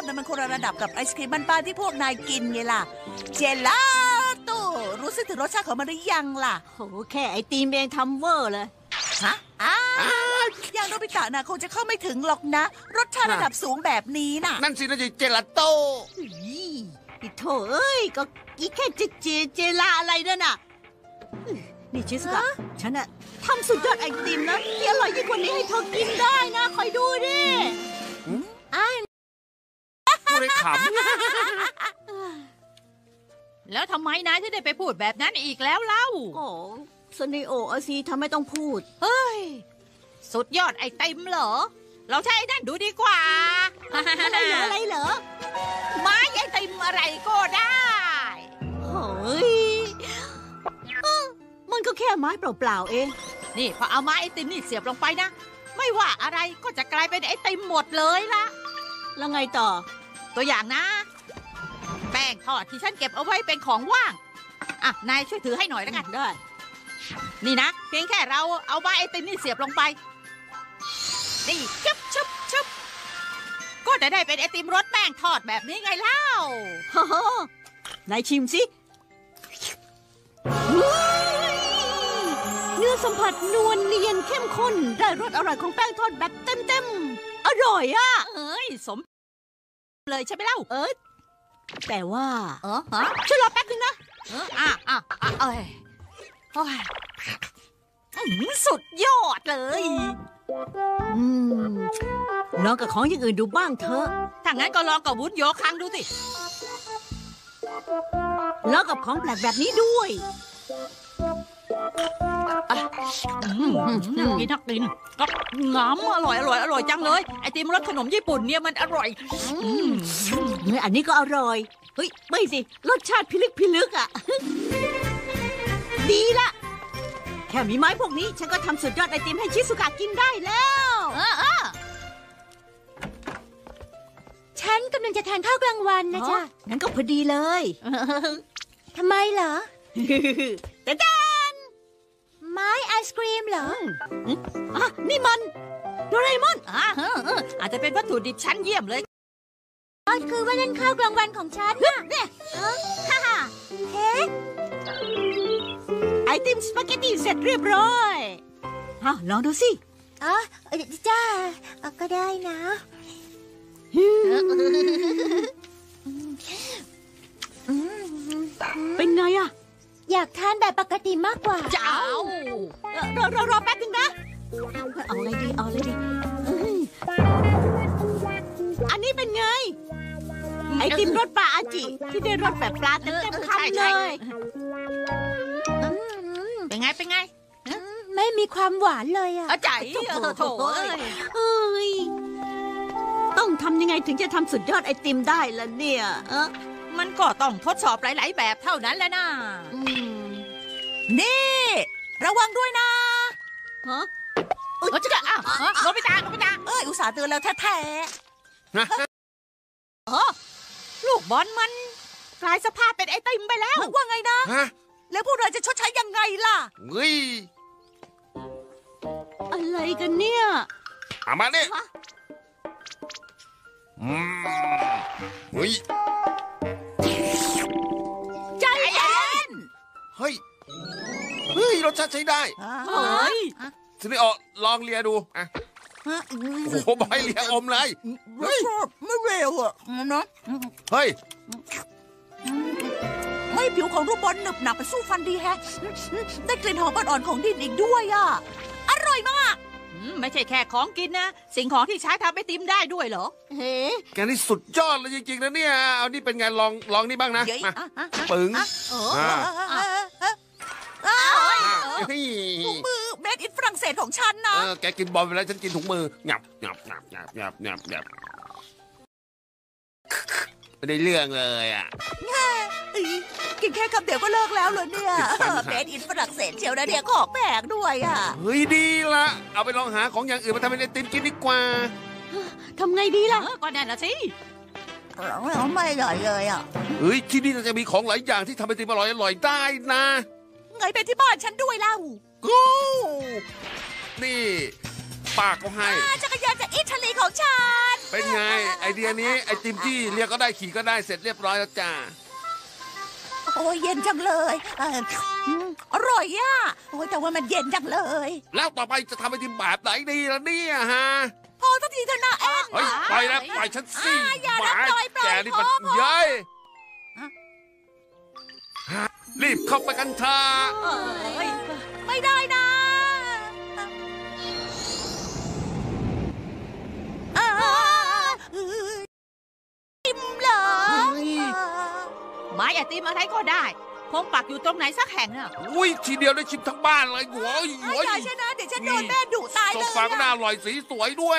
ดนั้นมันคนละระดับกับไอศครีมบ้านๆที่พวกนายกินไงล่ะเจลาโต้รู้สึกถึงรสชาติของมันหรือยังล่ะโหแค่ไอติมเองทำเวอร์เลยฮะอย่างโนบิตะนะคงจะเข้าไม่ถึงหรอกนะรสชาติระดับสูงแบบนี้น่ะนั่นสินะเจลาโต้โถ่เอ้ยก็อีแค่เจลาอะไรนั่นน่ะนี่ชิสกะฉันน่ะทำสุดยอดไอติมนะที่อร่อยยิ่งกว่านี้ให้เธอกินได้นะคอยดูดิพูดได้ขำแล้วทำไมนายที่ได้ไปพูดแบบนั้นอีกแล้วเล่าโอ้สนิโออาซีทำไมต้องพูดเฮ้ยสุดยอดไอติมเหรอเราใช้ไอ้นั่นดูดีกว่าอะไรเหรอไม้ไอติมอะไรก็ได้เฮ้ยมันก็แค่ไม้เปล่าๆเองนี่พอเอาไม้ไอติมนี่เสียบลงไปนะไม่ว่าอะไรก็จะกลายเป็นไอติมหมดเลยละแล้วไงต่อตัวอย่างนะแป้งทอดที่ฉันเก็บเอาไว้เป็นของว่างอ่ะนายช่วยถือให้หน่อยแล้วกันได้นี่นะเพียงแค่เราเอาไม้ไอติมนี่เสียบลงไปนี่ชุบก็จะได้เป็นไอติมรสแป้งทอดแบบนี้ไงเล่านายชิมสิเนื้อสัมผัสนวลเนียนเข้มข้นได้รสอร่อยของแป้งทอดแบบเต็มอร่อยอ่ะเอ้ยสมเลยใช่ไหมเล่าแต่ว่าฮะช่วยรอแป๊บนึงนะสุดยอดเลยลองกับของอย่างอื่นดูบ้างเถอะถ้างั้นก็ลองกับวุ้นโยคังดูสิลองกับของแปลกแบบนี้ด้วยน่ากินนักกินก็น้ำอร่อยจังเลยไอติมรสขนมญี่ปุ่นเนี่ยมันอร่อยอันนี้ก็อร่อยเฮ้ยไม่สิรสชาติพิลึกอ่ะดีละแค่มีไม้พวกนี้ฉันก็ทำสุดยอดไอติมให้ชิสุกะกินได้แล้วฉันกำลังจะทานข้าวกลางวันนะจ๊ะงั้นก็พอดีเลยทำไมเหรอแต่ไม้ไอศกรีมเหรอนี่มันโดราเอมอนอาจจะเป็นวัตถุดิบชั้นเยี่ยมเลยคือว่านั่นข้าวกลางวันของฉันเนี่ยฮ่าเฮ้ไอติมสปาเกตตี้เสร็จเรียบร้อยลองดูสิจ้าก็ได้นะเป็นไงอะอยากทานแบบปกติมากกว่าจะเอารอแป๊บนึงนะเอาอะไรดีอันนี้เป็นไงไอติมรสปลาอาจิที่ได้รสแบบปลาเต็มคำเลยเป็นไงไม่มีความหวานเลยอ่ะใจโถ่ต้องทำยังไงถึงจะทำสุดยอดไอติมได้ล่ะเนี่ยมันก็ต้องทดสอบหลายๆแบบเท่านั้นแหละนะนี่ระวังด้วยนะจะโนบิตะอุตส่าห์เตือนแล้วแท้ลูกบอลมันกลายสภาพเป็นไอติมไปแล้วว่าไงนะแล้วพวกเราจะชดใช้ยังไงล่ะอะไรกันเนี่ยมาเนี่ยใจเย็นเฮ้ยรสชาติใช้ได้ซินิโอลองเลียดูโอ้โหบอยเลียอมเลยไม่เร็วอ่ะนะเฮ้ยไม่ผิวของรูปบอลหนึบหนับไปสู้ฟันดีแฮะได้กลิ่นหอมอ่อนๆของดินอีกด้วยอ่ะอร่อยมากไม่ใช่แค่ของกินนะสิ่งของที่ใช้ทำไอติมได้ด้วยเหรอแกนี่สุดยอดเลยจริงๆนะเนี่ยเอานี่เป็นไงลองนี่บ้างนะปึ๋งถุงมือเมดอินฝรั่งเศสของฉันนะแกกินบอลไปแล้วฉันกินถุงมือหยับไม่ได้เรื่องเลยอ่ะกินแค่คำเดียวก็เลิกแล้วเหรอเนี่ยเมดอินฝรั่งเศสเชียวนะเนี่ยของแพงด้วยอ่ะเฮ้ยดีละเอาไปลองหาของอย่างอื่นมาทำเป็นไอติมกินดีกว่าทำไงดีล่ะก็นั่นละสิไม่อร่อยเลยอ่ะเฮ้ยที่นี่จะมีของหลายอย่างที่ทำไอติมอร่อยได้นะไงไปที่บ้านฉันด้วยเล่านี่ป้าก็ให้จักรยานจากอิตาลีของฉันเป็นไงไอเดียนี้ไอติมที่เรียกก็ได้ขี่ก็ได้เสร็จเรียบร้อยแล้วจ้าโอ้ยเย็นจังเลยอร่อยอ่ะโอ้ยแต่ว่ามันเย็นจังเลยแล้วต่อไปจะทำไอติมแบบไหนดีล่ะเนี่ยฮะพอสักทีเถอะนะแอนเฮ้ยไปแล้วปล่อยฉันสิอย่าหนะมาปล่อยแกนี่มันพอเย้ยรีบเข้าไปกันเถอะไม่ได้นะอิ่มเหรอไม้ไอติมอะไรก็ได้คงปักอยู่ตรงไหนสักแห่งน่ะอุ้ยทีเดียวได้ชิมทั้งบ้านเลยหัวอย่าชนะเดี๋ยวฉันโดนแม่ดุตายโซเลยฟาก็น่าอร่อยสีสวยด้วย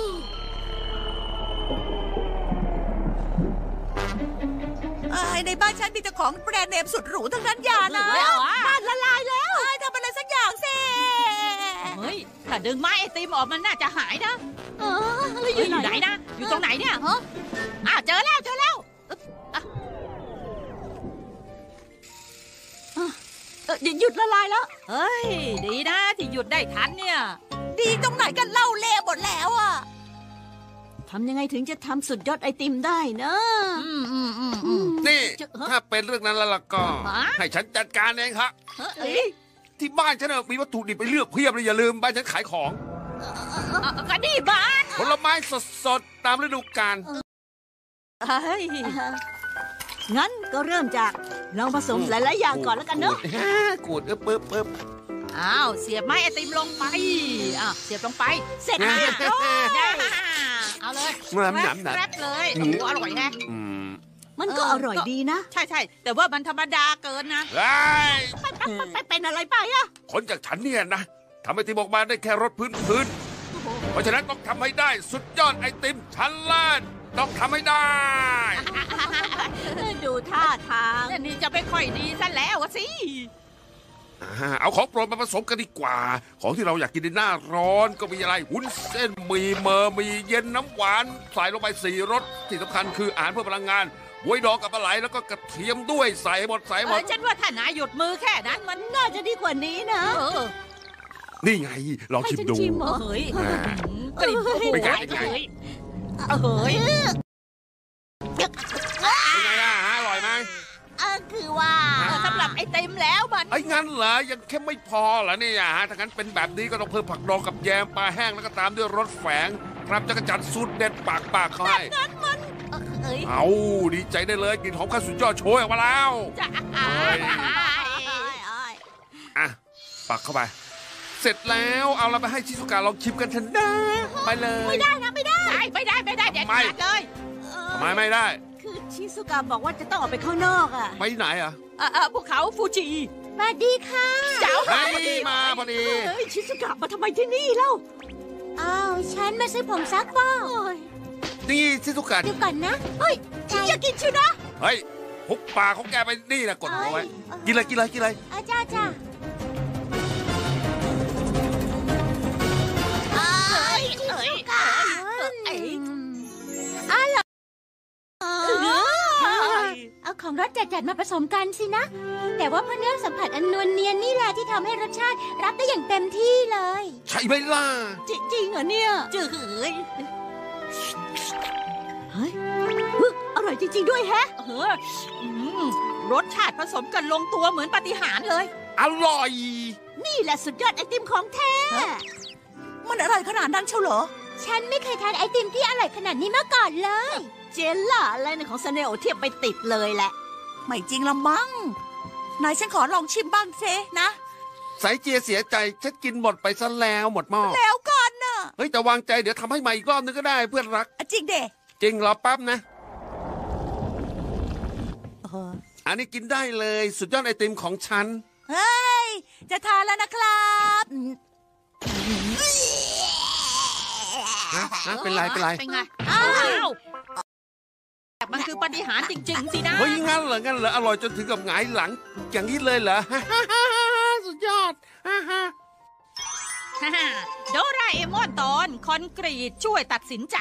ในบ้านฉันมีแต่ของแบรนด์เนมสุดหรูทั้งนั้นอย่านะบ้านละลายแล้วทำอะไรสักอย่างสิเฮ้ยถ้าดึงไม้ไอติมออกมันน่าจะหายนะแล้วเฮ้ยอยู่อยู่ไหไหนนนะอยู่ตรงไหนเนี่ยฮะอ้าวเจอแล้วหยุดละลายแล้วเฮ้ยดีนะที่หยุดได้ทันเนี่ยดีตรงไหนกันเล่าเละหมดแล้วอ่ะทำยังไงถึงจะทำสุดยอดไอติมได้นะนี่ถ้าเป็นเรื่องนั้นแล้วก็ฮะให้ฉันจัดการเองครับเฮ้ยที่บ้านฉันมีวัตถุดิบไปเลือกเพียบเลยอย่าลืมบ้านฉันขายของก็ดีบ้านผลไม้สดๆตามฤดูกาลเฮ้ยงั้นก็เริ่มจากลองผสมหลายๆอย่างก่อนแล้วกันเนอะกูดปึ๊บอ้าวเสียบไม้ไอติมลงไปเสียบลงไปเสร็จแล้วเอาเลยหนำแรปเลยโอ้โหอร่อยแฮะมันก็อร่อยดีนะใช่แต่ว่ามันธรรมดาเกินนะไอ้เป็นอะไรไปอะคนจากฉันเนี่ยนะทำไอติมออกมาได้แค่รสพื้นเพราะฉะนั้นต้องทำให้ได้สุดยอดไอติมชั้นเลิศต้องทำให้ได้ดูท่าทางนี่จะไม่ค่อยดีซะแล้วอะสิเอาของโปรดมาผสมกันดีกว่า ของที่เราอยากกินในหน้าร้อนก็มีอะไรวุ้นเส้นมีเมอร์มีเย็นน้ำหวานใส่ลงไป4 รสที่สำคัญคืออาหารเพื่อพลังงานบวยดองกับปลาไหลแล้วก็กระเทียมด้วยใส่หมดฉันว่าถ้านายหยุดมือแค่นั้นมันน่าจะดีกว่านี้นะนี่ไงลองชิมดูให้ฉันชิมเหรอเฮ้ยอ่ากลิ่นโอ้โหเป็นไงเฮ้ยเฮ้ยเป็นไงล่ะอร่อยไหมคือว่าสำหรับไอติมแล้วมันไอ้งั้นเหรอยังแค่ไม่พอเหรอเนี่ยฮะถ้างั้นเป็นแบบนี้ก็ต้องเพิ่มผักดองกับแยมปลาแห้งแล้วก็ตามด้วยรสแฝงครับจักรจันทร์สูตรเด็ดปากเขาให้เอ้ยเอาดีใจได้เลยกลิ่นหอมข้าวสุดยอดโชยออกมาแล้วจะอ่ะปักเข้าไป เสร็จแล้วเอาเราไปให้ชิซุกะลองชิมกันเถอะนะไปเลยไม่ได้เด็ดขาดเลยทำไมไม่ได้คือชิซุกะบอกว่าจะต้องออกไปข้างนอกอะไปไหนอ่ะภูเขาฟูจิสวัสดีค่ะเจ้าเฮ้ยมาพอดีเฮ้ยชิซุกะมาทำไมที่นี่เล่าอ้าว ฉันมาซื้อผงซักฟอกนี่ชิซุกะเดี๋ยวก่อนนะเฮ้ยอย่ากินชิวนะเฮ้ยหุบปากของแกไปนี่นะกดเอาไว้กินเลยอาจ้าจ้า เอาของรสจัดๆมาผสมกันสินะ แต่ว่าเพราะเนื้อสัมผัสอันนวลเนียนนี่แหละที่ทำให้รสชาติรับได้อย่างเต็มที่เลยใช่ไหมล่ะจริงเหรอเนี่ยจืดเฮ้ยอร่อยจริงๆด้วยแฮะรสชาติผสมกันลงตัวเหมือนปาฏิหาริย์เลยอร่อยนี่แหละสุดยอดไอติมของแท้มันอะไรขนาดนั้นเชียวเหรอฉันไม่เคยทานไอติมที่อร่อยขนาดนี้มาก่อนเลยเจลล่าอะไรนะของซาเนโอเทียบไปติดเลยแหละไม่จริงละมั้งนายฉันขอลองชิมบ้างเซนะสายเจียเสียใจฉันกินหมดไปซะแล้วหมดหม้อแล้วกันน่ะเฮ้ยแต่วางใจเดี๋ยวทำให้ใหม่อีกรอบนึงก็ได้เพื่อนรักจริงเด้จริงรอแป๊บนะ อันนี้กินได้เลยสุดยอดไอติมของฉันเฮ้ย จะทานแล้วนะครับเป็นไรเป็นไงมันคือปาฏิหาริย์จริงๆสินะเฮ้ยงั้นเหรออร่อยจนถึงกับหงายหลัง อย่างนี้เลยเหรอ สุดยอดโดราเอมอนตอนคอนกรีตช่วยตัดสินใจ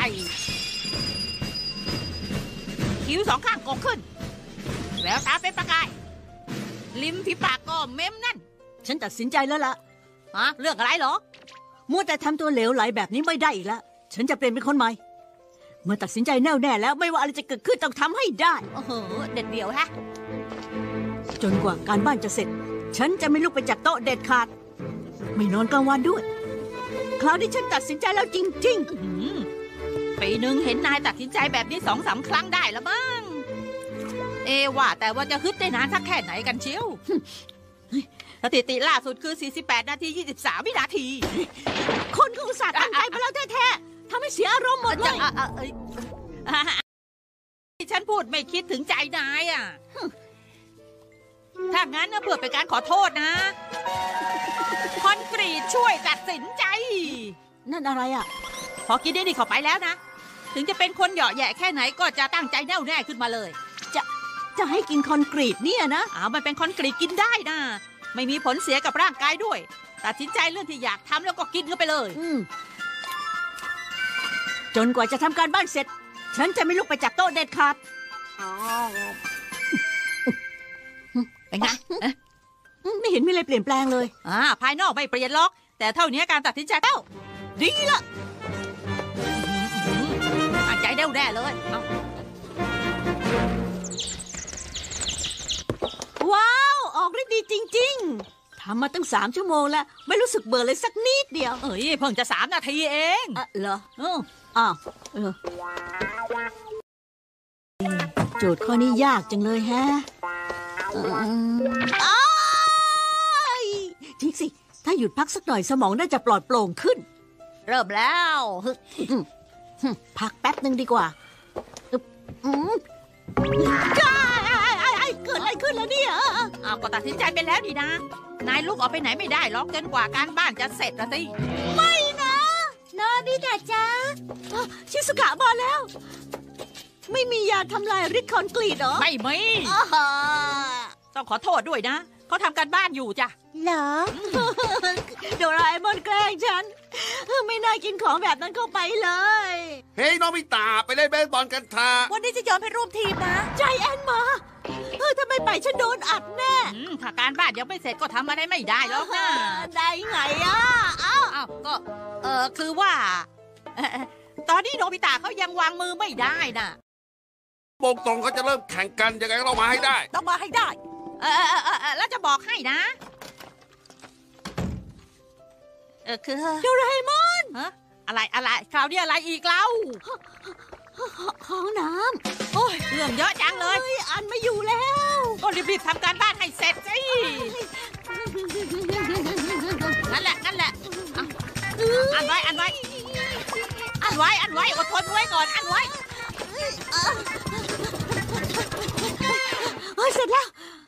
คิ้ว2 ข้างโก่งขึ้นแววตาเป็นประกาย ลิ้มฝีปากก็เม้มนั่นฉันตัดสินใจแล้วล่ะเรื่องอะไรเหรอมัวแต่ทำตัวเหลวไหลแบบนี้ไม่ได้อีกแล้ว ฉันจะเปลี่ยนเป็นคนใหม่เมื่อตัดสินใจแน่วแน่แล้วไม่ว่าอะไรจะเกิดขึ้นต้องทำให้ได้โอ้โหเด็ดเดี่ยวฮะจนกว่าการบ้านจะเสร็จ ฉันจะไม่ลุกไปจากโต๊ะเด็ดขาด ไม่นอนกลางวันด้วย คราวนี้ฉันตัดสินใจแล้วจริงปีหนึ่งเห็นนายตัดสินใจแบบนี้2-3 ครั้งได้แล้วมั้งว่าแต่ว่าจะฮึดได้นานสักแค่ไหนกันเชียวสถิติล่าสุดคือ48 นาที 23 วินาทีๆ คนก็อุตส่าห์ตั้งใจมาแล้วแท้ๆทำให้เสียอารมณ์หมดเลยฉันพูดไม่คิดถึงใจนายอ่ะ ถ้างั้นเพื่อเป็นการขอโทษนะ คอนกรีตช่วยตัดสินใจนั่นอะไรอ่ะพอกินได้นี่เข้าไปแล้วนะ ถึงจะเป็นคนเหยาะแหย่แค่ไหนก็จะตั้งใจแน่วแน่ขึ้นมาเลยจะให้กินคอนกรีตเนี่ยนะมันเป็นคอนกรีตกินได้นะ ไม่มีผลเสียกับร่างกายด้วย ตัดสินใจเรื่องที่อยากทำแล้วก็กินเข้าไปเลยจนกว่าจะทำการบ้านเสร็จ ฉันจะไม่ลุกไปจากโต๊ะเด็ดขาดเป็นไงไม่เห็นมีอะไรเปลี่ยนแปลงเลยภายนอกไม่เปลี่ยนหรอก แต่เท่านี้การตัดสินใจแล้วดีละตั้งใจแน่วแน่เลยเอาว้าว ออกฤทธิ์ดีจริงๆทำมาตั้ง3 ชั่วโมงแล้ว ไม่รู้สึกเบื่อเลยสักนิดเดียวเพิ่งจะ3 นาทีเองเหรออ้าวโจทย์ข้อนี้ยากจังเลยแฮะจริงสิ ถ้าหยุดพักสักหน่อยสมองน่าจะปลอดโปร่งขึ้นเริ่มแล้วพักแป๊บหนึ่งดีกว่าเกิดอะไรขึ้นแล้วเนี่ยก็ตัดสินใจไปแล้วดีนะ นายลุกออกไปไหนไม่ได้หรอกจนกว่าการบ้านจะเสร็จนะสิไม่นะโนบิตะจ้าชิสุกะมาแล้ว ไม่มียาทำลายฤทธิ์คอนกรีตเหรอไม่มี ต้องขอโทษด้วยนะ เขาทำการบ้านอยู่จ้ะเหรอโดราเอมอนแกล้งฉัน ไม่น่ากินของแบบนั้นเข้าไปเลยเฮ้ยน้องมิตาไปเล่นเบสบอลกันเถอะวันนี้จะยอมให้ร่วมทีมนะใจแอนมาถ้าไม่ไปฉันโดนอัดแน่ถ้าการบ้านยังไม่เสร็จก็ทำอะไรไม่ได้หรอกนะได้ไงอ่ะก็คือว่า ตอนนี้โนบิตะเขายังวางมือไม่ได้น่ะโมงตรงเขาจะเริ่มแข่งกันยังไงก็ต้องมาให้ได้ต้องมาให้ได้แล้วจะบอกให้นะคือโดราเอมอนอะไรคราวนี้อะไรอีกเล่าห้องน้โอ้ยเรื่องเยอะจังเลยำอันไม่อยู่แล้วก็รีบๆทำการบ้านให้เสร็จสินั่นแหละเอาอันไว้อดทนไว้ก่อนอันไว้เสร็จแล้ว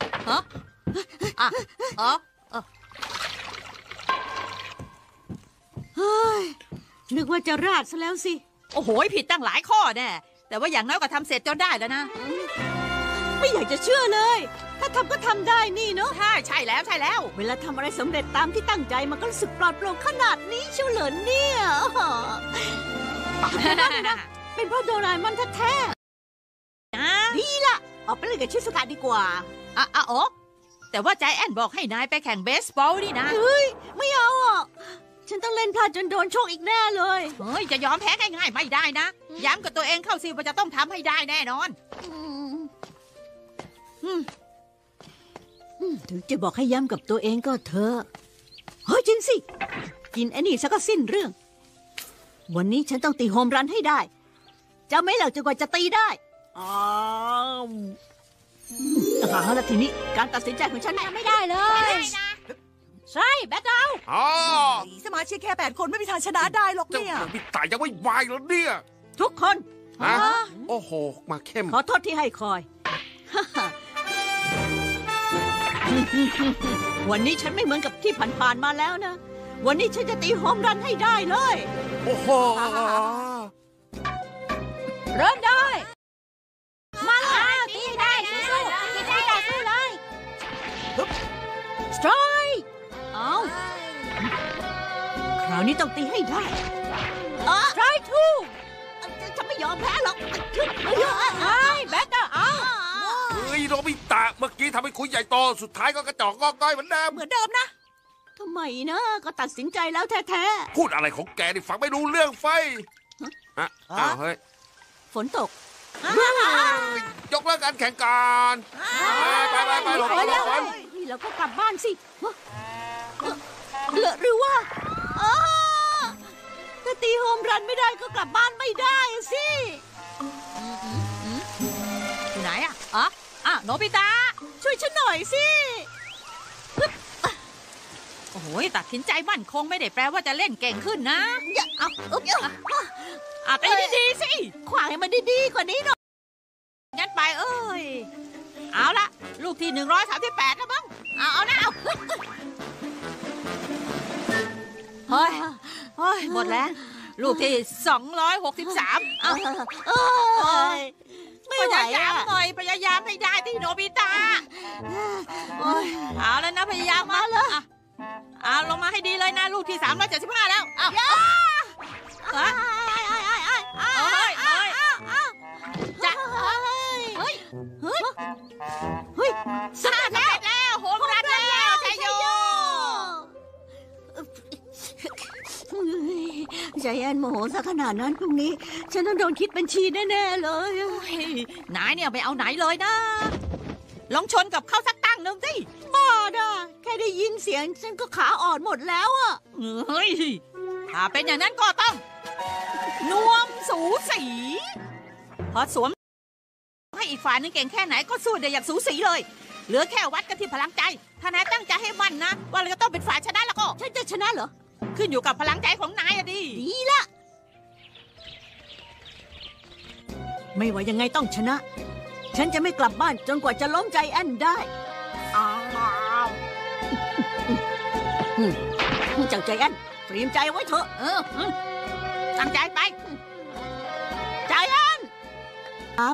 นึกว่าจะราดซะแล้วสิโอ้โหผิดตั้งหลายข้อแน่แต่ว่าอย่างน้อยก็ทำเสร็จจนได้แล้วนะไม่อยากจะเชื่อเลย ถ้าทำก็ทำได้นี่เนาะใช่แล้วเวลาทำอะไรสำเร็จตามที่ตั้งใจมันก็รู้สึกปลอดโปร่งขนาดนี้เชียวเหรอเนี่ยเป็นเพราะโดราเอมอนแท้ๆดีละออกไปเล่นกับชิสุกะดีกว่าแต่ว่าใจแอนบอกให้นายไปแข่งเบสบอลนี่นะไม่เอาอ่ะฉันต้องเล่นพลาดจนโดนโชคอีกแน่เลยจะยอมแพ้ง่ายๆไม่ได้นะย้ำกับตัวเองเข้าสิว่าจะต้องทำให้ได้แน่นอนถึงจะบอกให้ย้ำกับตัวเองก็เถอะเฮ้ยจริงสิกินไอ้นี่ซะก็สิ้นเรื่อง วันนี้ฉันต้องตีโฮมรันให้ได้จะไม่หลักจนกว่าจะตีได้เอาละทีนี้การตัดสินใจของฉันไม่ได้เลยใช่แบทเทิลสมาชิกแค่8 คนไม่มีทางชนะได้หรอกเจ้าเนี่ยน้องมิตายังไม่วายแล้วเนี่ยทุกคนโอ้โหมาเข้มขอโทษที่ให้คอย วันนี้ฉันไม่เหมือนกับที่ผ่านๆมาแล้วนะ วันนี้ฉันจะตีโฮมรันให้ได้เลยโอ้โหเริ่มได้มาเลยตีได้สู้ๆตีได้สู้เลยสไตรค์เอาคราวนี้ต้องตีให้ได้สไตรค์ทูฉันไม่ยอมแพ้หรอกแบทเทิลเอาเฮ้ยน้องมิตาเมื่อกี้ทำให้คุยใหญ่โตสุดท้ายก็กระจอกงอกก้อยเหมือนเดิมเหมือนเดิมนะทำไมนะก็ตัดสินใจแล้วแท้พูดอะไรของแกนี่ฟังไม่รู้เรื่องไฟอ้าวเฮ้ยฝนตกยกเลิกการแข่งกันไปหลบฝนนี่เราก็กลับบ้านสิหรือว่าถ้าตีโฮมรันไม่ได้ก็กลับบ้านไม่ได้สิอยู่ไหนโนบิตะช่วยฉันหน่อยสิโอ้โหตัดสินใจมั่นคงไม่ได้แปลว่าจะเล่นเก่งขึ้นนะตีดีๆสิขวางให้มันดีๆกว่านี้หน่อยงั้นไปเอ้ยเอาละลูกที่138แล้วมั้งเอานะเฮ้ยหมดแล้วลูกที่263 ไม่พไหวยายามหน่อยพยายามให้ได้ที่โนบิตะเอาแล้วนะพยายามมาเลยเอาลงมาให้ดีเลยนะลูกที่375แล้วสำเร็จแล้วโหมรันแล้วชัยโยใจแอนโมโหซะขนาดนั้นพรุ่งนี้ฉันต้องโดนคิดบัญชีแน่ๆเลยนายเนี่ยไม่เอาไหนเลยนะลองชนกับเขาสักตั้งหนึ่งสิบ้าด่ะแค่ได้ยินเสียงฉันก็ขาอ่อนหมดแล้วอะเฮ้ยถ้าเป็นอย่างนั้นก็ต้องนวมสูสีพอสวมให้อีกฝ่ายนึงเก่งแค่ไหนก็สู้ได้อย่างสูสีเลยเหลือแค่วัดกันที่พลังใจถ้านายตั้งใจให้มั่นนะว่าเราจะต้องเป็นฝ่ายชนะแล้วก็ฉันจะชนะเหรอขึ้นอยู่กับพลังใจของนายอะดิดีละไม่ว่ายังไงต้องชนะฉันจะไม่กลับบ้านจนกว่าจะล้มใจแอนได้เจ้าใจแอนเตรียมใจไว้เถอะตั้งใจไปใจแอนครับ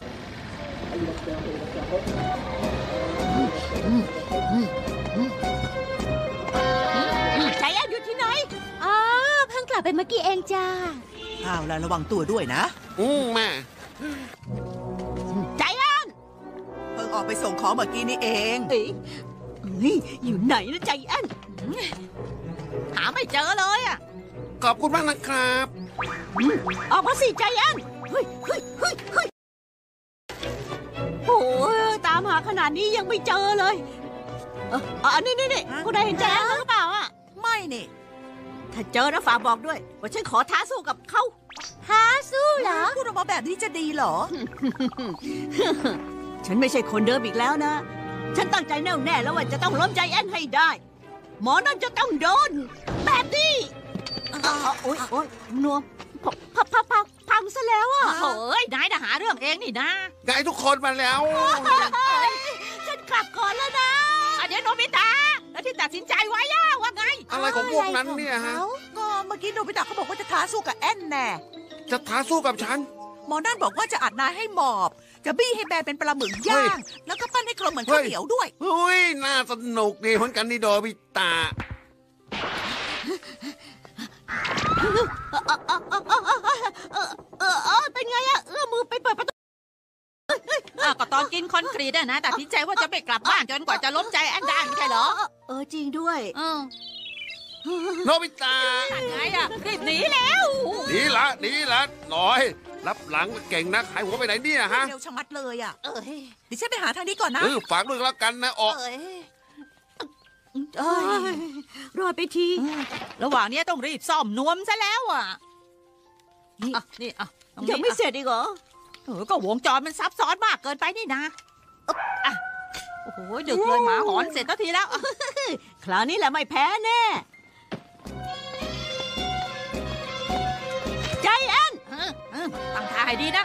ใจแอนอยู่ที่ไหนเพิ่งกลับไปเมื่อกี้เองจ้าแล้วระวังตัวด้วยนะแม่ใจแอนเพิ่งออกไปส่งของเมื่อกี้นี่เองอยู่ไหนนะใจแอนหาไม่เจอเลยอ่ะขอบคุณมากนะครับออกมาสิใจแอนโอ้ยตามหาขนาดนี้ยังไม่เจอเลยนี่คุณนายเห็นใจแอนหรือเปล่าอ่ะไม่นี่ถ้าเจอนะฝากบอกด้วยว่าฉันขอท้าสู้กับเขาท้าสู้เหรอพูดออกมาแบบนี้จะดีเหรอฉันไม่ใช่คนเดิมอีกแล้วนะฉันตั้งใจแน่วแน่แล้วว่าจะต้องล้มใจแอนให้ได้หมอนั่นจะต้องโดนแบบนี้โอ๊ยนวมพังซะแล้วอ่ะเฮ้ยนายจะหาเรื่องเองนี่นะไงทุกคนมาแล้วฉันกลับก่อนแล้วนะเดี๋ยวโนบิตะแล้วที่ตัดสินใจไว้ว่าไงอะไรของพวกนั้นเนี่ยฮะก็เมื่อกี้โนบิตะเขาบอกว่าจะท้าสู้กับแอนแน่จะท้าสู้กับฉันหมอนั่นบอกว่าจะอัดนายให้หมอบจะบี้ให้แบนเป็นปลาหมึกย่างแล้วก็ปั้นให้กลมเหมือนข้าวเหนียวด้วยเฮ้ยน่าสนุกดีเหมือนกันนี่โนบิตะเป็นไงอะเอื้อมือไปเปิดประตูก็ตอนกินคอนกรีตนะตัดสินใจว่าจะไม่กลับบ้านจนกว่าจะล้มใจแอนได้ไม่ใช่เหรอจริงด้วยโนบิตะไงอะรีบหนีแล้วดีละน้อยรับหลังเก่งนักหายหัวไปไหนเนี่ยฮะเร็วชะมัดเลยอ่ะดิฉันไปหาทางนี้ก่อนนะฝากด้วยแล้วกันนะออกรอไปทีระหว่างนี้ต้องรีบซ่อมนวมซะแล้วอ่ะนี่ยังไม่เสร็จอีกเหรอก็วงจรมันซับซ้อนมากเกินไปนี่นะโอ้โหดึกเลยหมาหอนเสร็จทีแล้วคราวนี้แหละไม่แพ้แน่ใจแอนตั้งท่าให้ดีนะ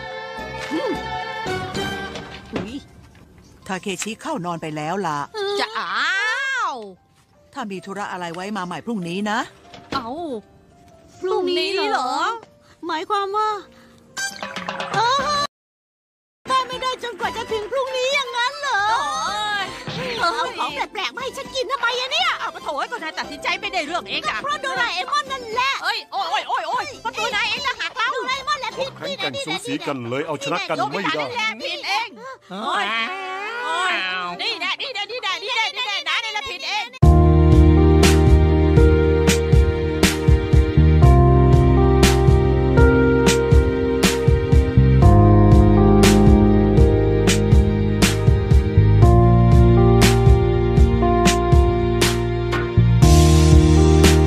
ทาเคชิเข้านอนไปแล้วล่ะจะถ้ามีธุระอะไรไว้มาใหม่พรุ่งนี้นะพรุ่งนี้เหรอหมายความว่าได้ไม่ได้จนกว่าจะถึงพรุ่งนี้อย่างนั้นเหรอเอาของแปลกๆมาให้ฉันกินทำไมอะเนี่ยปะโถก็นายตัดสินใจไม่ได้เรื่องเองอะเพราะโดราเอมอนนั่นแหละโอ้ยประตูนายเองจะหักเราโดราเอมอนแหละผิดแข่งกันสูสีกันเลยเอาชนะกันไม่ได้ผิดเองนี่